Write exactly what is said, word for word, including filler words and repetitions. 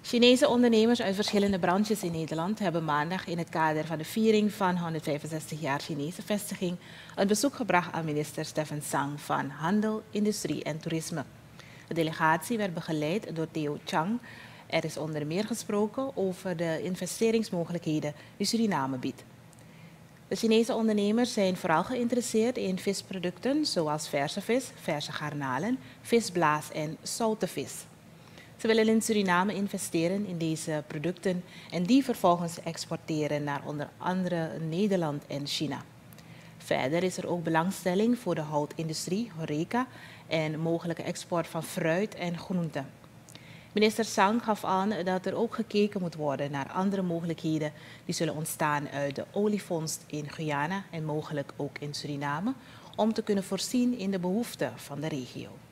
Chinese ondernemers uit verschillende branches in Nederland hebben maandag in het kader van de viering van honderdvijfenzestig jaar Chinese vestiging een bezoek gebracht aan minister Stephen Sang van Handel, Industrie en Toerisme. De delegatie werd begeleid door Theo Chang. Er is onder meer gesproken over de investeringsmogelijkheden die Suriname biedt. De Chinese ondernemers zijn vooral geïnteresseerd in visproducten zoals verse vis, verse garnalen, visblaas en zoute vis. Ze willen in Suriname investeren in deze producten en die vervolgens exporteren naar onder andere Nederland en China. Verder is er ook belangstelling voor de houtindustrie, horeca en mogelijke export van fruit en groenten. Minister Sang gaf aan dat er ook gekeken moet worden naar andere mogelijkheden die zullen ontstaan uit de olievondst in Guyana en mogelijk ook in Suriname, om te kunnen voorzien in de behoeften van de regio.